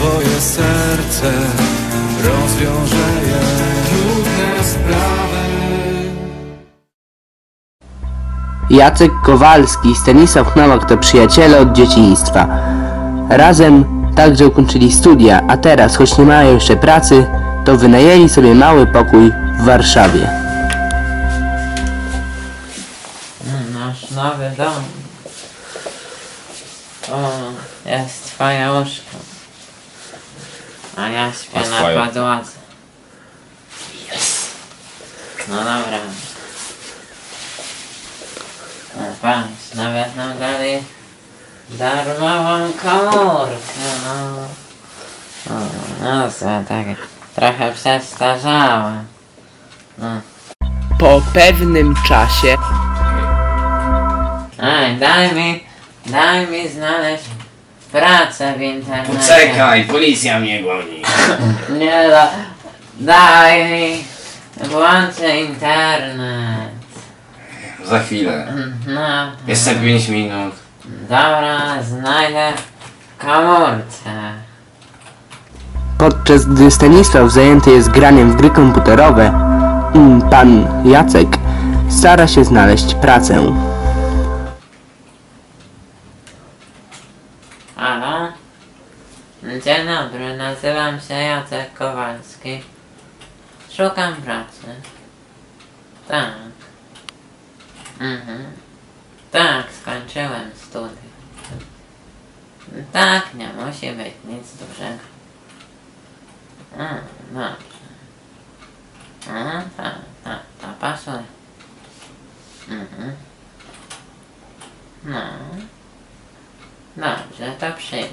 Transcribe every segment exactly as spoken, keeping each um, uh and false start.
twoje serce rozwiąże je trudne sprawy. Jacek Kowalski i Stanisław Nowak to przyjaciele od dzieciństwa. Razem także ukończyli studia, a teraz, choć nie mają jeszcze pracy, to wynajęli sobie mały pokój w Warszawie. Nasz nowy dom. O, jest twoje łóżko. A ja śpię A na twoje? podłodze. Yes. No dobra. No patrz, nawet nam dali darmową komórkę, no. No, no co, tak trochę przestarzała. No. Po pewnym czasie Ej, daj mi, daj mi znaleźć pracę w internecie. Poczekaj, policja mnie goni. Nie da, daj mi, włączę internet. Za chwilę. No, Jeszcze pięć minut. dobra, znajdę w komórce. podczas gdy Stanisław zajęty jest graniem w gry komputerowe, pan Jacek stara się znaleźć pracę. Halo? Dzień dobry, nazywam się Jacek Kowalski. Szukam pracy. Tak. Mhm. Tak, skończyłem studia. Tak, nie musi być nic dużego. A, dobrze. A, tak, tak, to pasuje. Mhm. No. Dobrze, to przyjdę.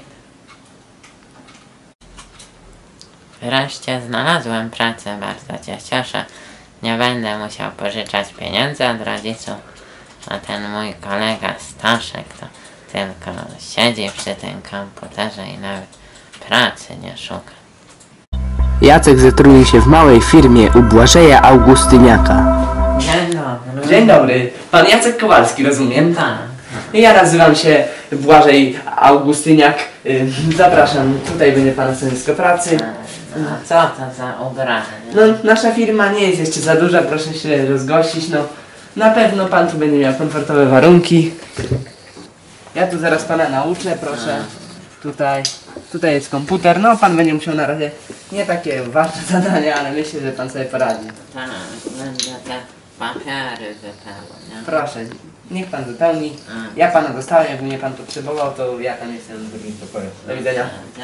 Wreszcie znalazłem pracę, bardzo się cieszę. Nie będę musiał pożyczać pieniędzy od rodziców, a ten mój kolega Staszek to tylko siedzi przy tym komputerze i nawet pracy nie szuka. Jacek zatrudnił się w małej firmie u Błażeja Augustyniaka. Dzień dobry. Dzień dobry, pan Jacek Kowalski, rozumiem? Tak. Ja nazywam się Błażej Augustyniak. Y, Zapraszam, tutaj będzie pana stanowisko pracy. A co to za ubranie? No, nasza firma nie jest jeszcze za duża, proszę się rozgościć, no. Na pewno pan tu będzie miał komfortowe warunki. Ja tu zaraz pana nauczę, proszę. Tutaj, tutaj jest komputer, no pan będzie musiał na razie nie takie ważne zadania, ale myślę, że pan sobie poradzi. Tak, będę te papiery wypełniał. Proszę, niech pan wypełni. Ja pana dostałem, jakby mnie pan potrzebował, to ja tam jestem w drugim pokoju. Do widzenia.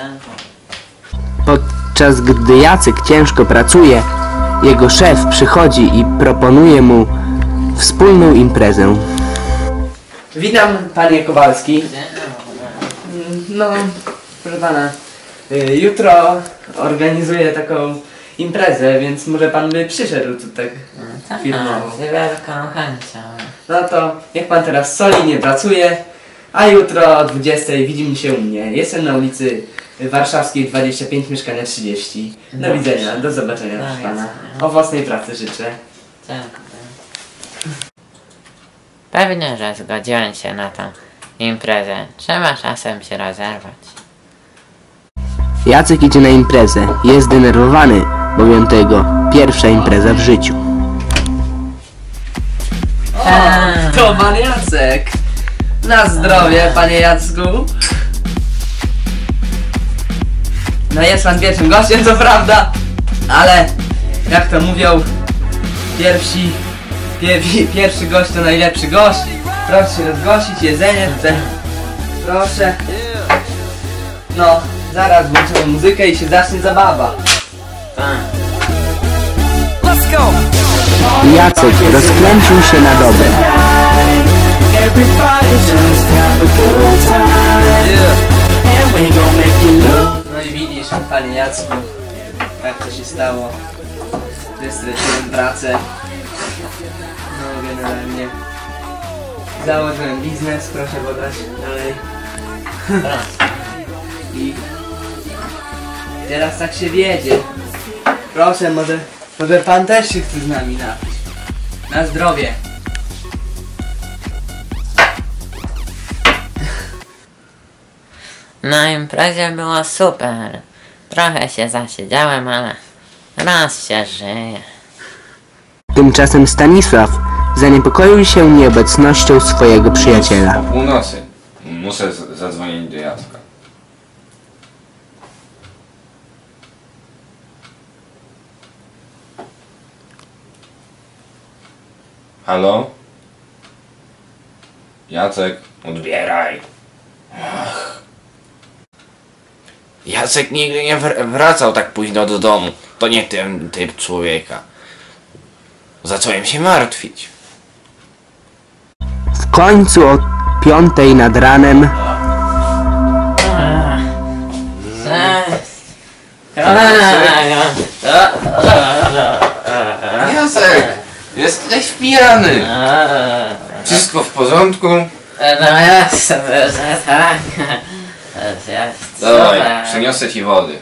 Podczas gdy Jacek ciężko pracuje, jego szef przychodzi i proponuje mu wspólną imprezę. Witam, panie Kowalski. No, proszę pana, y, jutro organizuję taką imprezę, więc może pan by przyszedł tutaj Tak, firmowo. z wielką chęcią. No to niech pan teraz solidnie pracuje, a jutro o dwudziestej widzimy się u mnie. Jestem na ulicy Warszawskiej dwadzieścia pięć, mieszkania trzydzieści. Do Dobrze. widzenia, do zobaczenia, Do proszę pana. widzenia. Owocnej pracy życzę. Dziękuję. Pewnie, że zgodziłem się na tą imprezę. Trzeba czasem się rozerwać. Jacek idzie na imprezę. Jest zdenerwowany, bowiem to jego pierwsza impreza w życiu. O, to pan Jacek. Na zdrowie, panie Jacku. No jest pan pierwszym gościem, co prawda, ale jak to mówią, pierwsi, pie, pie, pierwszy gość to najlepszy gość. Proszę się rozgościć, jedzenie tutaj. Proszę. No, zaraz włączymy muzykę i się zacznie zabawa. Jacek rozkręcił się na dobre. No i widzisz, panie Jacku, jak to się stało, że straciłem pracę. No generalnie założyłem biznes, proszę podać dalej. I teraz tak się wiedzie. Proszę, może, może pan też się chce z nami napić. Na zdrowie. Na imprezie było super. trochę się zasiedziałem, ale raz się żyje. Tymczasem Stanisław zaniepokoił się nieobecnością swojego przyjaciela. O północy. Muszę z- zadzwonić do Jacka. Halo? Jacek, odbieraj. Ach. Jacek nigdy nie wr- wracał tak późno do domu. To nie ten typ człowieka. Zacząłem się martwić. W końcu o piątej nad ranem Jacek, jesteś pijany. Wszystko w porządku? No jasne, że tak. Jest Dawaj, super. przyniosę ci wody.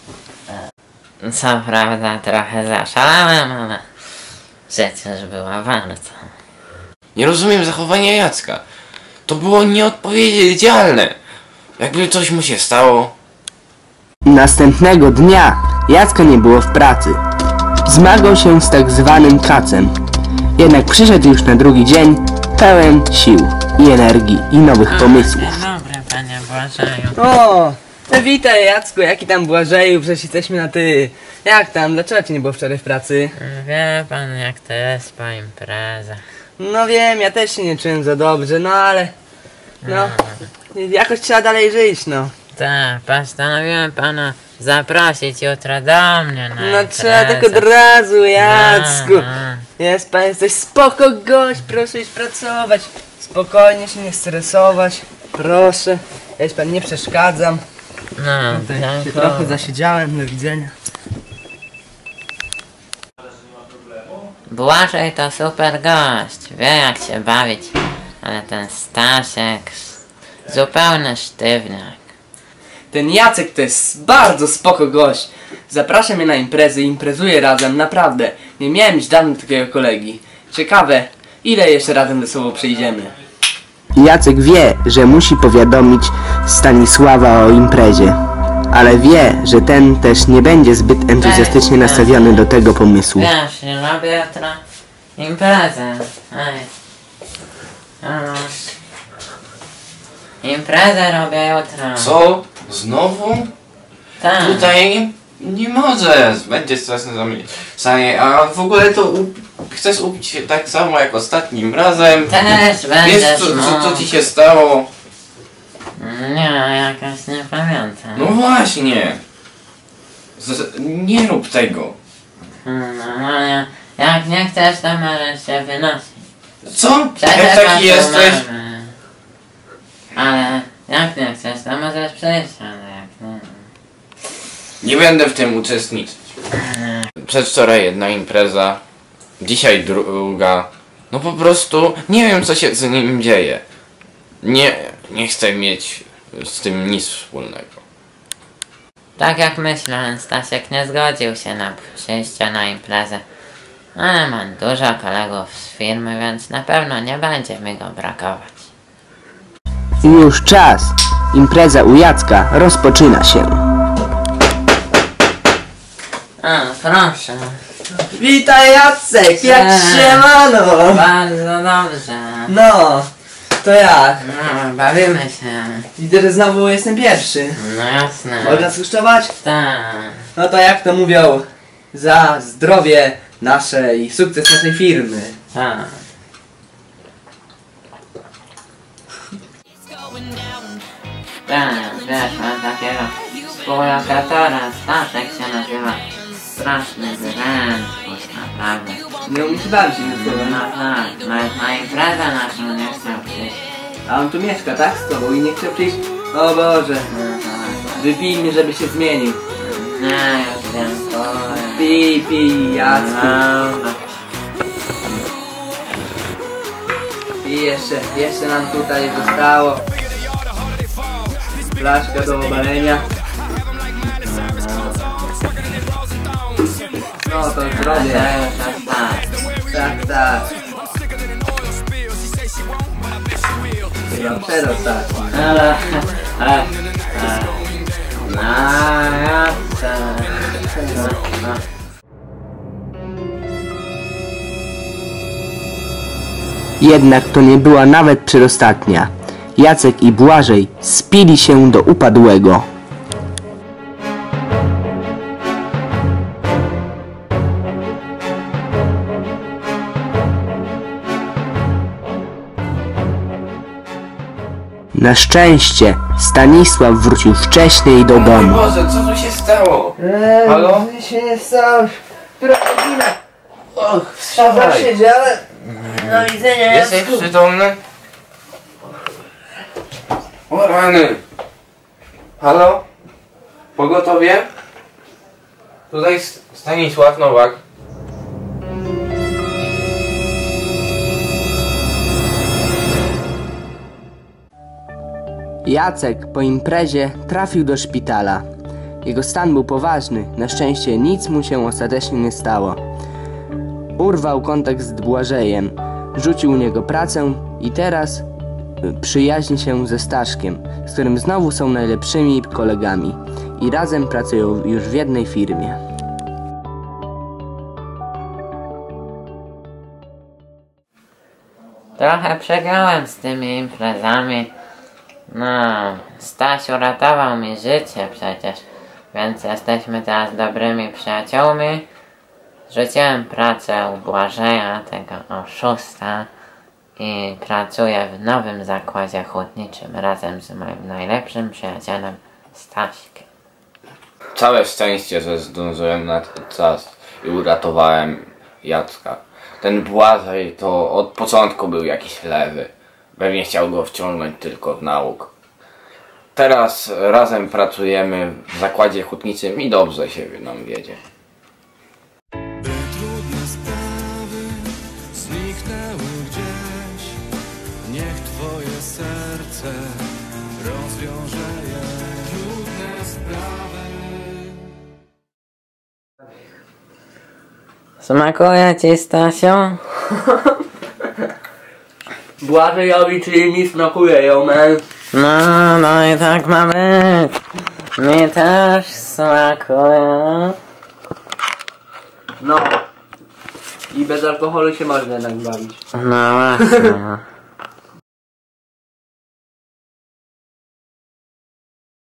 Co prawda trochę zaszalałem, ale przecież była warto. Nie rozumiem zachowania Jacka. To było nieodpowiedzialne. Jakby coś mu się stało. następnego dnia Jacka nie było w pracy. Zmagał się z tak zwanym kacem. Jednak przyszedł już na drugi dzień pełen sił i energii i nowych pomysłów. Dobry, panie Błażeju. O, no witaj Jacku, jaki tam Błażeju, przecież jesteśmy na ty. Jak tam, dlaczego cię nie było wczoraj w pracy? Wie pan jak to jest po imprezach. No wiem, ja też się nie czułem za dobrze, no ale... No, jakoś trzeba dalej żyć, no. Tak, postanowiłem pana zaprosić jutro do mnie na No imprezę. trzeba tak od razu, Jacku. No, no. Jest pan, jesteś spoko gość, proszę iść pracować. Spokojnie się nie stresować, proszę. Ja ci pan nie przeszkadzam. No, Tutaj się dziękuję. trochę zasiedziałem, do widzenia. Błażej to super gość, wie jak się bawić, ale ten Stasiek zupełny sztywniak. Ten Jacek to jest bardzo spoko gość. Zaprasza mnie na imprezy i imprezuje razem, naprawdę. Nie miałem już dawno takiego kolegi. Ciekawe, ile jeszcze razem ze sobą przyjdziemy. Jacek wie, że musi powiadomić Stanisława o imprezie, ale wie, że ten też nie będzie zbyt entuzjastycznie nastawiony do tego pomysłu. Wiesz, nie robię jutro imprezę. Ej. Halo. Imprezę robię jutro. Co? Znowu? Tak. Tutaj nie może. Będzie straszne zamieszanie. A w ogóle to u... chcesz upić się tak samo jak ostatnim razem? Też Wiesz będziesz co, co, co mógł. ci się stało? Nie, jakoś nie pamiętam. No właśnie. Z... Nie rób tego. Hmm, No, nie. Jak nie chcesz, to możesz się wynosić. Co? Przecież Jak taki jesteś? mamy. Ale jak nie chcesz, to możesz przejść, ale jak nie... Nie będę w tym uczestniczyć. Przedwczoraj jedna impreza, dzisiaj druga. No po prostu nie wiem co się z nim dzieje. Nie, nie chcę mieć z tym nic wspólnego. Tak jak myślałem, Stasiek nie zgodził się na przyjście na imprezę. Ale mam dużo kolegów z firmy, więc na pewno nie będzie mi go brakować. Już czas. Impreza u Jacka rozpoczyna się. A, proszę. Witaj Jacek, jak Cześć. siemano! Bardzo dobrze. No, to jak? No, bawimy się. Widzę, że znowu jestem pierwszy. No jasne. Można skusztować? Tak. No to jak to mówią, za zdrowie nasze i sukces naszej firmy. Tak. Tak, wiesz, mam takiego współlokatora, Staszek się nazywa. Straszny zręczkus, naprawdę. Nie umie się bawić innym No słowem. tak, nawet na imprezę naszą nie chciał przyjść. A on tu mieszka, tak? Z tobą i nie chce przyjść? O Boże, No tak. wypijmy, żeby się zmienił. Nie, już dziękuję. Pij, pij, Jacku. Dobra. I jeszcze, jeszcze nam tutaj zostało flaszka do obalenia. No to zdrowie. To już ostatnie. Tak, tak. Chyba przedostatni. Ale, ale, ale, no, ja no. Jednak to nie była nawet przedostatnia. Jacek i Błażej spili się do upadłego. Na szczęście Stanisław wrócił wcześniej do domu. Boże, co tu się stało? Eee, Halo? się nie stało. Która godzina? Och, wstawaj. Siedziałem. Do widzenia. Jesteś przytomny? O rany. Halo? Pogotowie? Tutaj S- Stanisław Nowak. Jacek po imprezie trafił do szpitala. Jego stan był poważny, na szczęście nic mu się ostatecznie nie stało. Urwał kontakt z Błażejem, rzucił u niego pracę i teraz przyjaźni się ze Staszkiem, z którym znowu są najlepszymi kolegami i razem pracują już w jednej firmie. Trochę przegrałem z tymi imprezami. No, Staś uratował mi życie przecież, więc jesteśmy teraz dobrymi przyjaciółmi. Rzuciłem pracę u Błażeja, tego oszusta, i pracuję w nowym zakładzie hutniczym razem z moim najlepszym przyjacielem Staśkiem. Całe szczęście, że zdążyłem na ten czas i uratowałem Jacka. Ten Błażej to od początku był jakiś lewy. Pewnie chciał go wciągnąć tylko w nauk. Teraz razem pracujemy w zakładzie hutniczym i dobrze się nam wiedzie. By trudne sprawy zniknęły gdzieś, niech twoje serce rozwiąże je. Trudne sprawy. Smakuje ci, Stasiu? Błażejowi, czyli mi smakuje ją, man. No, no i tak ma być. Mi też smakuje. No. I bez alkoholu się można jednak bawić. No właśnie.